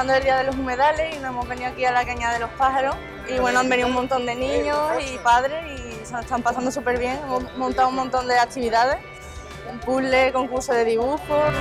celebrando el Día de los Humedales y nos hemos venido aquí a la Cañada de los Pájaros. Y bueno, han venido un montón de niños y padres y se lo están pasando súper bien. Hemos montado un montón de actividades, un puzzle, concurso de dibujos.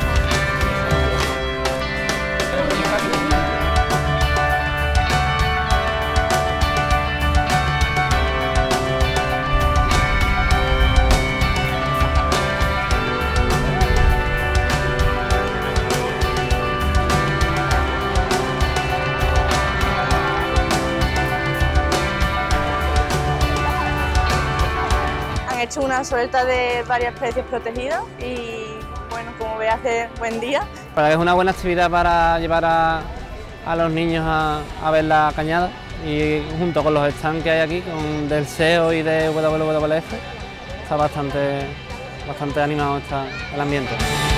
Han hecho una suelta de varias especies protegidas y bueno, como veis hace buen día. Para que es una buena actividad para llevar a los niños a ver la cañada y junto con los stands que hay aquí, del SEO y de WWF, está bastante animado el ambiente.